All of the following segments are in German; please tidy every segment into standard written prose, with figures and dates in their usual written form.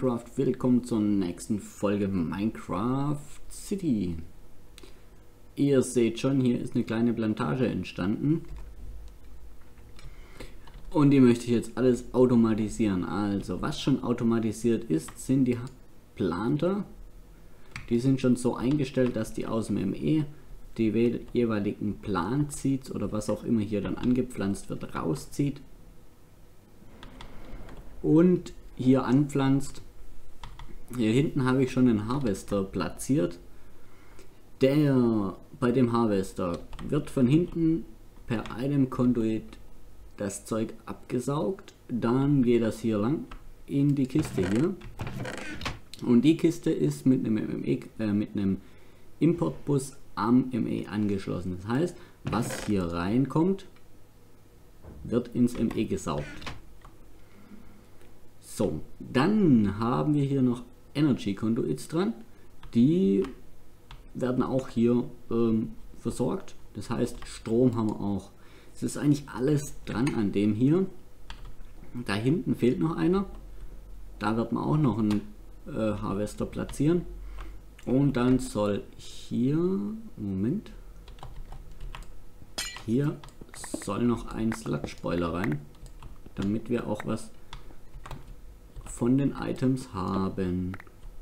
Minecraft, willkommen zur nächsten Folge Minecraft City. Ihr seht schon, hier ist eine kleine Plantage entstanden. Und die möchte ich jetzt alles automatisieren. Also, was schon automatisiert ist, sind die Planter. Die sind schon so eingestellt, dass die aus dem ME die jeweiligen Plant-Seeds oder was auch immer hier dann angepflanzt wird, rauszieht. Und hier anpflanzt. Hier hinten habe ich schon einen Harvester platziert. Bei dem Harvester wird von hinten per Item Conduit das Zeug abgesaugt. Dann geht das hier lang in die Kiste hier. Und die Kiste ist mit einem Importbus am ME angeschlossen. Das heißt, was hier reinkommt, wird ins ME gesaugt. So, dann haben wir hier noch Energy Conduits dran. Die werden auch hier versorgt. Das heißt, Strom haben wir auch. Es ist eigentlich alles dran an dem hier. Da hinten fehlt noch einer. Da wird man auch noch einen Harvester platzieren. Und dann soll hier, Moment, hier soll noch ein Sludge-Spoiler rein, damit wir auch was von den Items haben.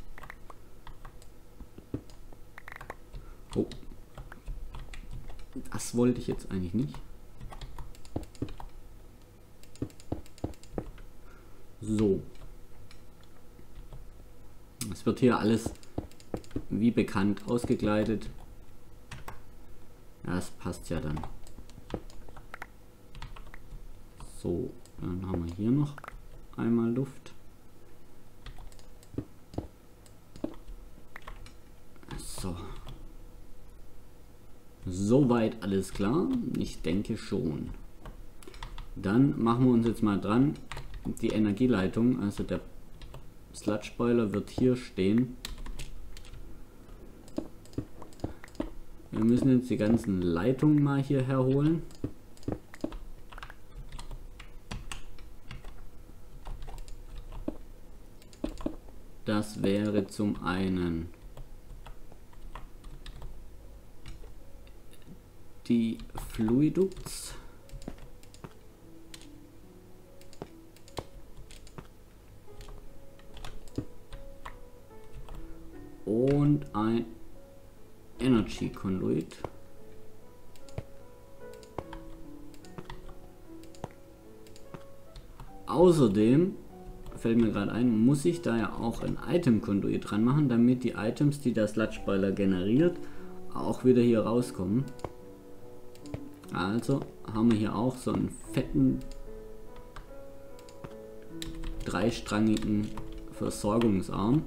Oh, das wollte ich jetzt eigentlich nicht. So. Es wird hier alles wie bekannt ausgekleidet. Ja, das passt ja dann. So, dann haben wir hier noch einmal Luft. So. Soweit alles klar? Ich denke schon. Dann machen wir uns jetzt mal dran. Die Energieleitung, also der Sludge-Boiler wird hier stehen. Wir müssen jetzt die ganzen Leitungen mal hier herholen. Das wäre zum einen die Fluiducts. Und ein Energy Conduit. Außerdem fällt mir gerade ein, muss ich da ja auch ein Item Conduit dran machen, damit die Items, die der Sludge-Boiler generiert, auch wieder hier rauskommen. Also haben wir hier auch so einen fetten dreistrangigen Versorgungsarm.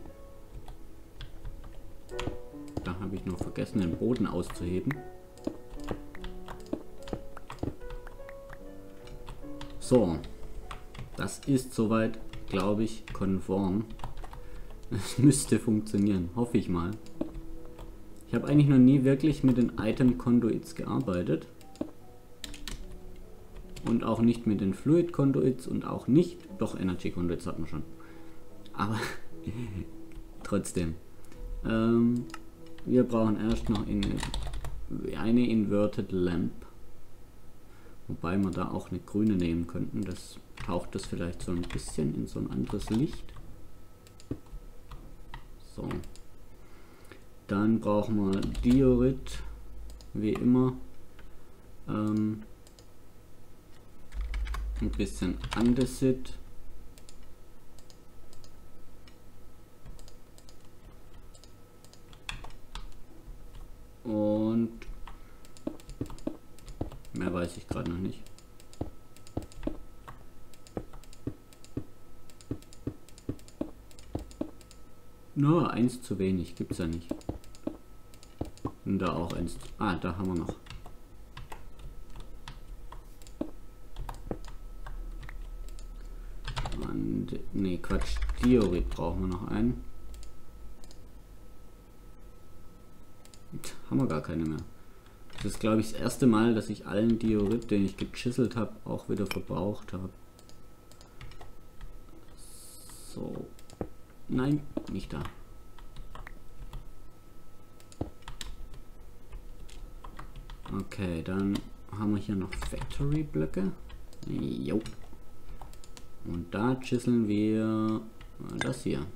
Da habe ich noch vergessen, den Boden auszuheben. So, das ist soweit, glaube ich, konform. Es müsste funktionieren, hoffe ich mal. Ich habe eigentlich noch nie wirklich mit den Item Conduits gearbeitet. Und auch nicht mit den Fluid Conduits und auch nicht, doch Energy Conduits hatten wir schon. Aber trotzdem. Wir brauchen erst noch eine Inverted Lamp. Wobei wir da auch eine grüne nehmen könnten. Das taucht das vielleicht so ein bisschen in so ein anderes Licht. So. Dann brauchen wir Diorit. Wie immer. Ein bisschen Andesit. Und mehr weiß ich gerade noch nicht. Nur eins zu wenig, gibt's ja nicht. Und da auch eins. Ah, da haben wir noch. Und, nee, Quatsch, Diorit brauchen wir noch einen. Haben wir gar keine mehr. Das ist, glaube ich, das erste Mal, dass ich allen Diorit, den ich gechiselt habe, auch wieder verbraucht habe. So. Nein, nicht da. Okay, dann haben wir hier noch Factory-Blöcke. Jo. Und da chiseln wir das hier.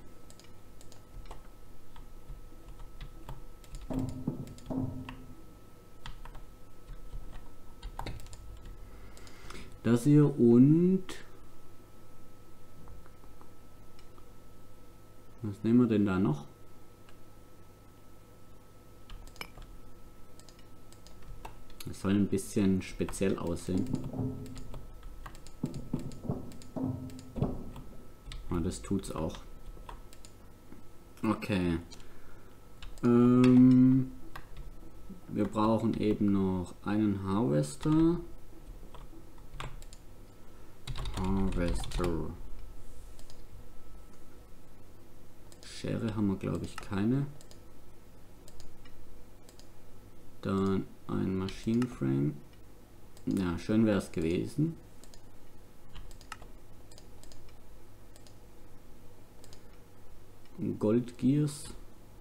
Das hier und... Was nehmen wir denn da noch? Das soll ein bisschen speziell aussehen. Ah, das tut's auch. Okay. Wir brauchen eben noch einen Harvester. Schere haben wir, glaube ich, keine. Dann ein Maschinenframe. Ja, schön wäre es gewesen. Goldgears.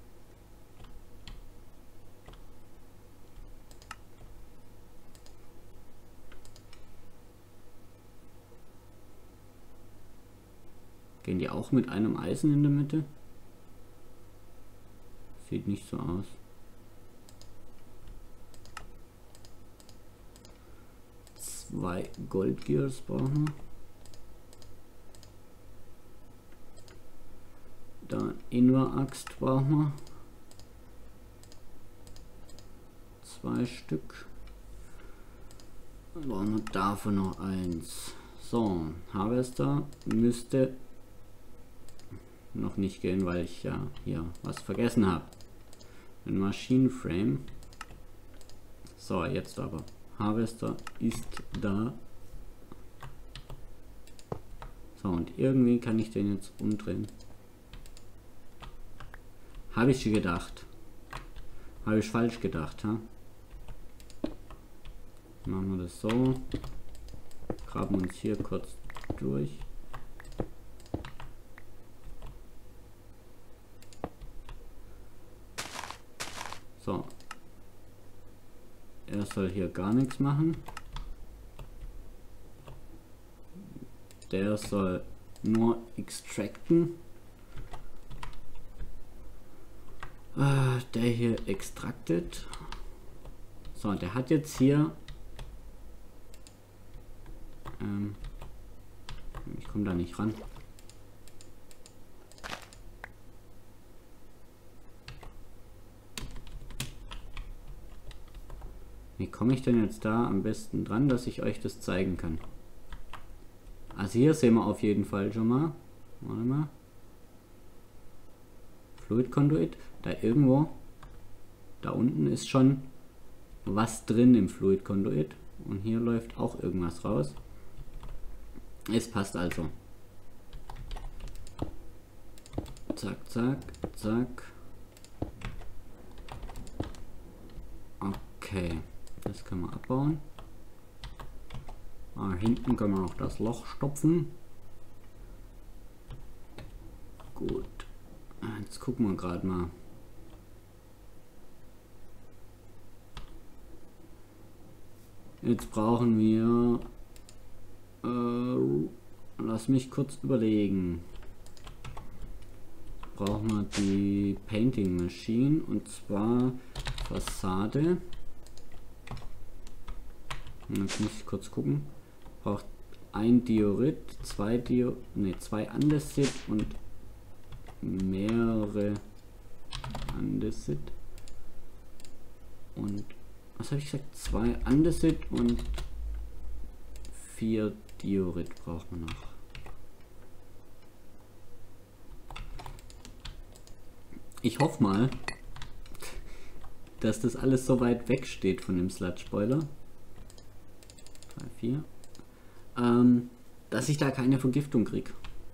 Gehen die auch mit einem Eisen in der Mitte? Sieht nicht so aus. Zwei Goldgears brauchen wir. Dann Invar-Axt brauchen wir. 2 Stück. Dann brauchen wir davon noch eins. So, Harvester müsste noch nicht gehen, weil ich ja hier was vergessen habe. Ein Maschinenframe. So, jetzt aber. Harvester ist da. So, und irgendwie kann ich den jetzt umdrehen. Habe ich gedacht. Habe ich falsch gedacht, ha? Machen wir das so. Graben uns hier kurz durch. So. Er soll hier gar nichts machen. Der soll nur extracten. Der hier extracted. So, der hat jetzt hier... ich komme da nicht ran. Wie komme ich denn jetzt da am besten dran, dass ich euch das zeigen kann? Also hier sehen wir auf jeden Fall schon mal. Warte mal. Fluid Conduit. Da irgendwo. Da unten ist schon was drin im Fluid Conduit. Und hier läuft auch irgendwas raus. Es passt also. Zack, zack, zack. Okay. Das können wir abbauen. Hinten können wir noch das Loch stopfen. Gut. Jetzt gucken wir gerade mal. Jetzt brauchen wir... lass mich kurz überlegen. Brauchen wir die Painting Machine und zwar Fassade. Jetzt muss ich kurz gucken. Braucht ein Diorit, zwei Andesit und mehrere Andesit. Und was habe ich gesagt? 2 Andesit und 4 Diorit braucht man noch. Ich hoffe mal, dass das alles so weit weg steht von dem Sludge-Boiler. 3, 4. Dass ich da keine Vergiftung kriege.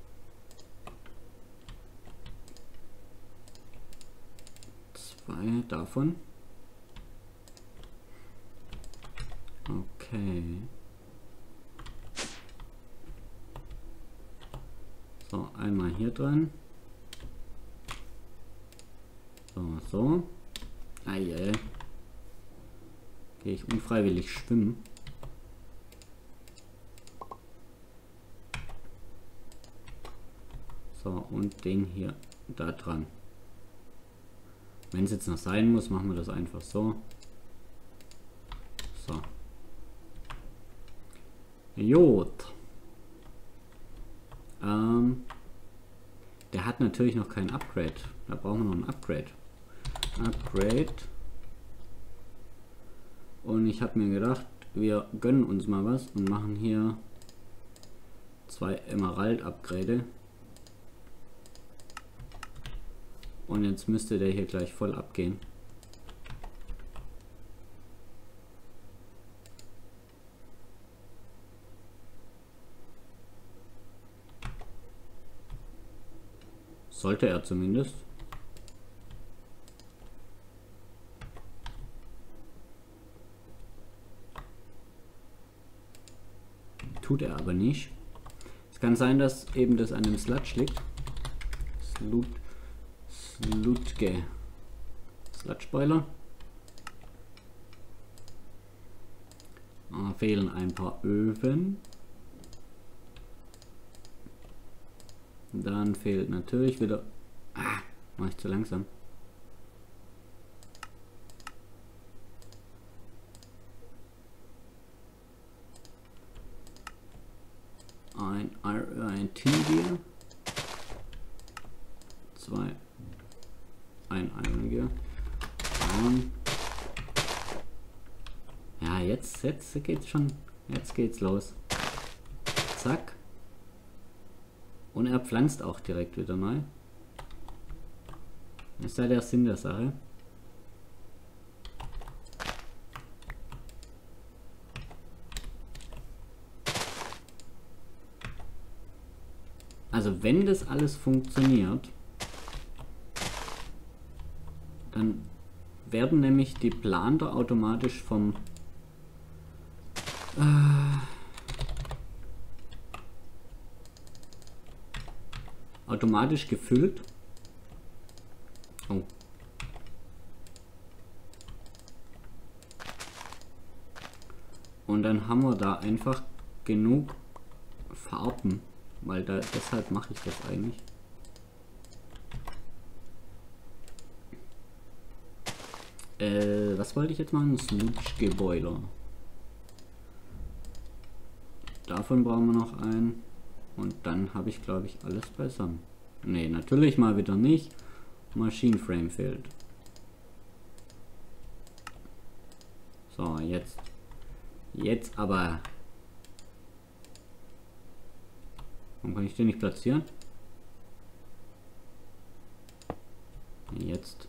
Zwei davon. Okay. So, einmal hier dran. So, so. Gehe ich unfreiwillig schwimmen. So, und den hier da dran. Wenn es jetzt noch sein muss, machen wir das einfach so. So. Jod. Der hat natürlich noch kein Upgrade. Da brauchen wir noch ein Upgrade. Upgrade. Und ich habe mir gedacht, wir gönnen uns mal was und machen hier 2 Emerald-Upgrade. Und jetzt müsste der hier gleich voll abgehen. Sollte er zumindest. Tut er aber nicht. Es kann sein, dass eben das an dem Sludge liegt. Sludge-Boiler. Fehlen ein paar Öfen. Dann fehlt natürlich wieder... Mach ich zu langsam. Ein T-Gear. 2. Ein Iron Gear. Ja, jetzt geht's schon. Jetzt geht's los. Zack. Und er pflanzt auch direkt wieder neu. Das ist ja der Sinn der Sache. Also wenn das alles funktioniert, dann werden nämlich die Planter automatisch vom automatisch gefüllt. Oh. Und dann haben wir da einfach genug Farben, weil da deshalb mache ich das eigentlich. Was wollte ich jetzt machen? Sludge-Boiler. Davon brauchen wir noch einen. Und dann habe ich, glaube ich, alles beisammen. Ne, natürlich mal wieder nicht. Machine Frame fehlt. So, jetzt. Jetzt aber. Warum kann ich den nicht platzieren? Jetzt.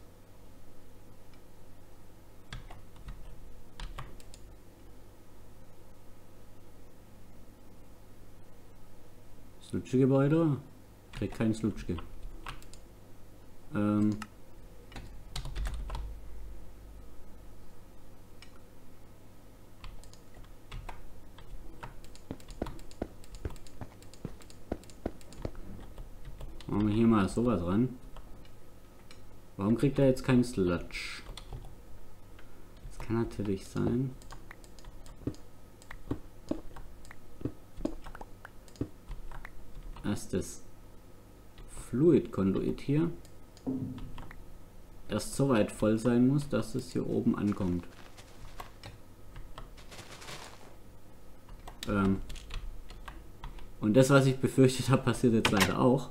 Sludge-Gebäude? Kriegt kein Sludge. Machen wir hier mal sowas ran. Warum kriegt er jetzt keinen Sludge? Das kann natürlich sein. Das Fluid-Konduit hier erst so weit voll sein muss, dass es hier oben ankommt. Und das, was ich befürchtet habe, passiert jetzt leider auch.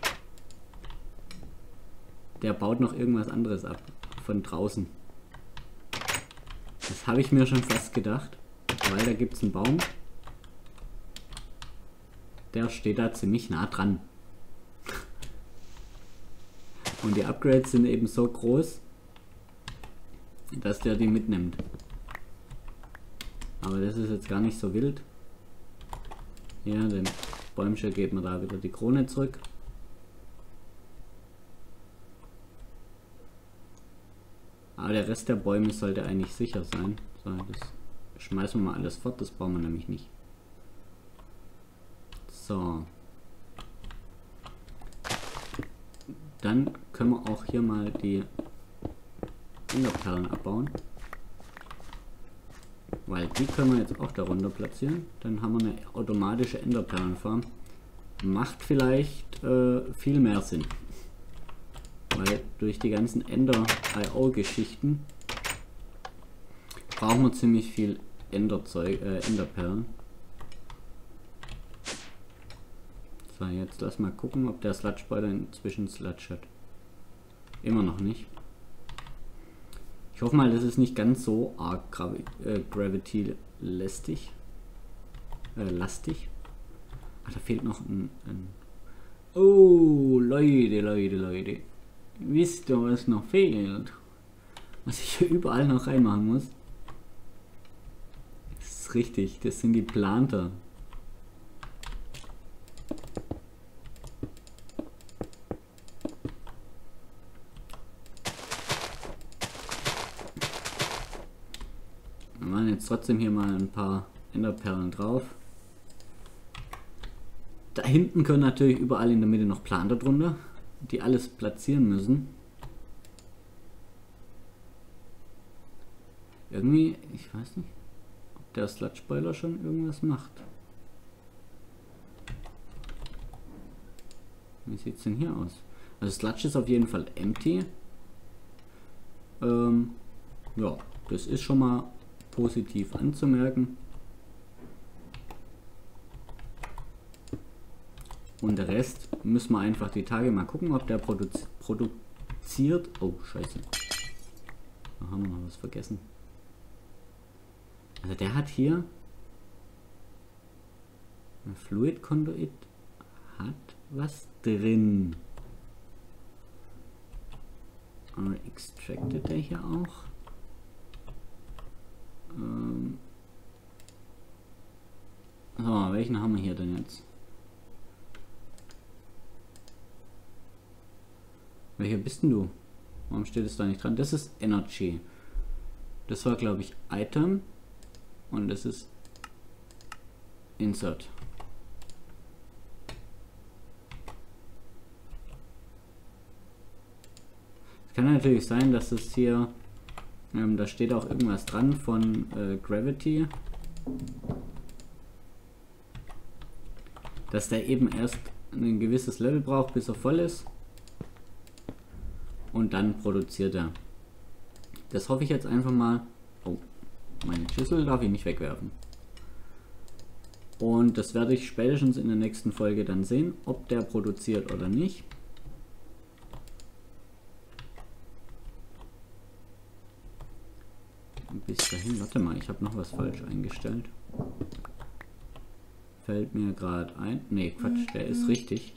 Der baut noch irgendwas anderes ab von draußen. Das habe ich mir schon fast gedacht, weil da gibt es einen Baum. Der steht da ziemlich nah dran. Und die Upgrades sind eben so groß, dass der die mitnimmt. Aber das ist jetzt gar nicht so wild. Ja, dem Bäumchen geht man da wieder die Krone zurück. Aber der Rest der Bäume sollte eigentlich sicher sein. So, das schmeißen wir mal alles fort, das brauchen wir nämlich nicht. So. Dann können wir auch hier mal die Enderperlen abbauen. Weil die können wir jetzt auch darunter platzieren. Dann haben wir eine automatische Enderperlenfarm. Macht vielleicht viel mehr Sinn. Weil durch die ganzen Ender-IO-Geschichten brauchen wir ziemlich viel Enderperlen. So, jetzt lass mal gucken, ob der Sludge-Spoiler inzwischen Sludge hat. Immer noch nicht. Ich hoffe mal, das ist nicht ganz so arg Gravity-lastig. Ah, da fehlt noch ein... Oh, Leute. Wisst ihr, was noch fehlt? Was ich hier überall noch reinmachen muss? Das ist richtig, das sind die Planter. Wir machen jetzt trotzdem hier mal ein paar Enderperlen drauf. Da hinten können natürlich überall in der Mitte noch Planter drunter, die alles platzieren müssen. Irgendwie, ich weiß nicht, ob der Sludge-Spoiler schon irgendwas macht. Wie sieht es denn hier aus? Also Sludge ist auf jeden Fall empty. Ja, das ist schon mal positiv anzumerken. Und der Rest müssen wir einfach die Tage mal gucken, ob der produziert. Oh, scheiße. Da haben wir noch was vergessen. Also der hat hier ein Fluid Conduit, hat was drin. Aber extracted der hier auch? So, welchen haben wir hier denn jetzt? Welcher bist denn du? Warum steht es da nicht dran? Das ist Energy. Das war, glaube ich, Item. Und das ist Insert. Es kann natürlich sein, dass es hier... da steht auch irgendwas dran von Gravity. Dass der eben erst ein gewisses Level braucht, bis er voll ist. Und dann produziert er. Das hoffe ich jetzt einfach mal. Oh, meine Schüssel darf ich nicht wegwerfen. Und das werde ich spätestens in der nächsten Folge dann sehen, ob der produziert oder nicht. Bis dahin, warte mal, ich habe noch was falsch eingestellt. Fällt mir gerade ein. Ne, Quatsch, der ist richtig.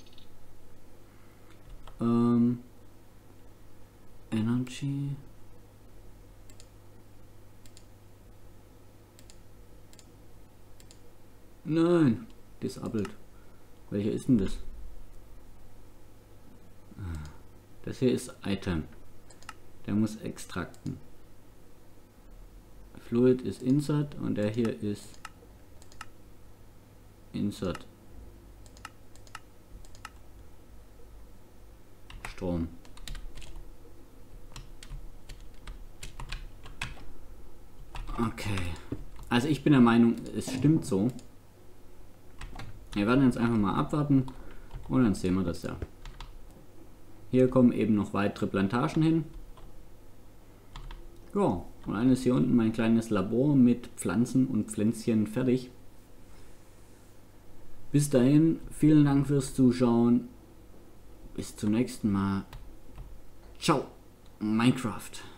Energy. Nein, disabled. Welcher ist denn das? Das hier ist Item. Der muss extrakten. Fluid ist Insert und der hier ist Insert. Strom. Okay. Also ich bin der Meinung, es stimmt so. Wir werden jetzt einfach mal abwarten und dann sehen wir das ja. Hier kommen eben noch weitere Plantagen hin. Ja, und dann ist hier unten mein kleines Labor mit Pflanzen und Pflänzchen fertig. Bis dahin, vielen Dank fürs Zuschauen. Bis zum nächsten Mal. Ciao, Minecraft.